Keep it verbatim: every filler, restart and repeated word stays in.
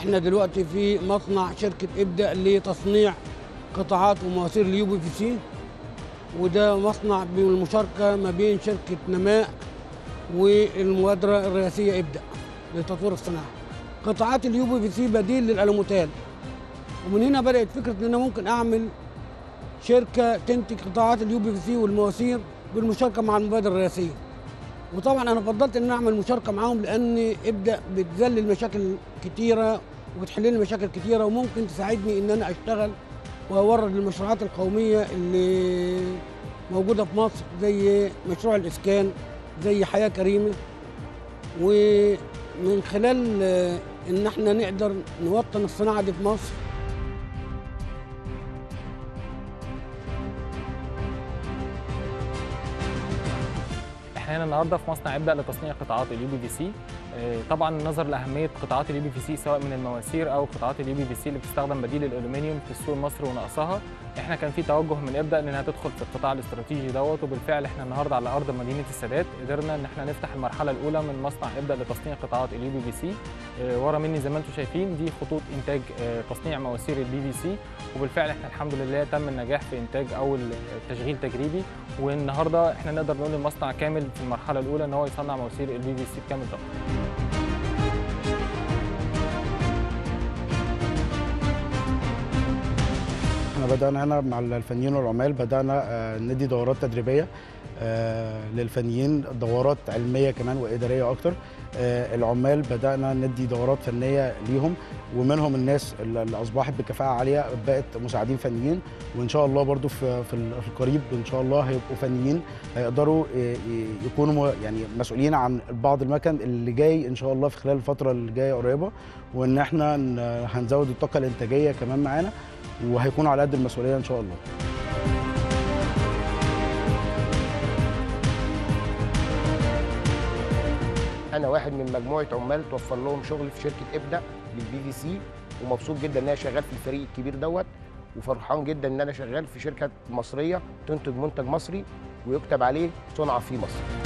احنا دلوقتي في مصنع شركه ابدا لتصنيع قطاعات ومواسير اليو بي في سي، وده مصنع بالمشاركه ما بين شركه نماء والمبادره الرئاسيه ابدا لتطوير الصناعه. قطاعات اليو بي في سي بديل للالوميتال، ومن هنا بدات فكره ان انا ممكن اعمل شركه تنتج قطاعات اليو بي في سي والمواسير بالمشاركه مع المبادره الرئاسيه. وطبعا انا فضلت ان انا اعمل مشاركه معاهم لان ابدا بتذلل مشاكل كتيره وبتحل لي مشاكل كتيره، وممكن تساعدني ان انا اشتغل واورد للمشروعات القوميه اللي موجوده في مصر، زي مشروع الاسكان، زي حياه كريمه. ومن خلال ان احنا نقدر نوطن الصناعه دي في مصر. احنا هنا النهارده في مصنع ابدا لتصنيع قطاعات اليو بي في سي. طبعا نظرا لاهميه قطاعات اليو بي في سي سواء من المواسير او قطاعات اليو بي في سي اللي بتستخدم بديل الالومنيوم في السوق المصري ونقصها، احنا كان في توجه من ابدا انها تدخل في القطاع الاستراتيجي دوت. وبالفعل احنا النهارده على ارض مدينه السادات قدرنا ان احنا نفتح المرحله الاولى من مصنع ابدا لتصنيع قطاعات اليو بي في سي. ورا مني زي ما انتم شايفين دي خطوط انتاج تصنيع مواسير البي في سي، وبالفعل احنا الحمد لله تم النجاح في انتاج اول تشغيل تجريبي. والنهارده احنا نقدر نقول المصنع كامل في المرحله الاولى ان هو يصنع مواسير البي في سي بكامل طاقته. احنا بدأنا هنا مع الفنيين والعمال، بدأنا ندي دورات تدريبية للفنيين، دورات علمية كمان وإدارية أكتر. العمال بدأنا ندي دورات فنية ليهم، ومنهم الناس اللي أصبحت بكفاءة عالية بقت مساعدين فنيين، وإن شاء الله برضو في في القريب إن شاء الله هيبقوا فنيين هيقدروا يكونوا يعني مسؤولين عن بعض المكن اللي جاي إن شاء الله في خلال الفترة اللي جاية قريبة، وإن احنا هنزود الطاقة الإنتاجية كمان معانا، وهيكونوا على قد المسؤولية إن شاء الله. أنا واحد من مجموعة عمال توفر لهم شغل في شركة ابدا للبي في سي، ومبسوط جدا إن أنا شغال في الفريق الكبير دوت، وفرحان جدا إن أنا شغال في شركة مصرية تنتج منتج مصري ويكتب عليه صنع في مصر.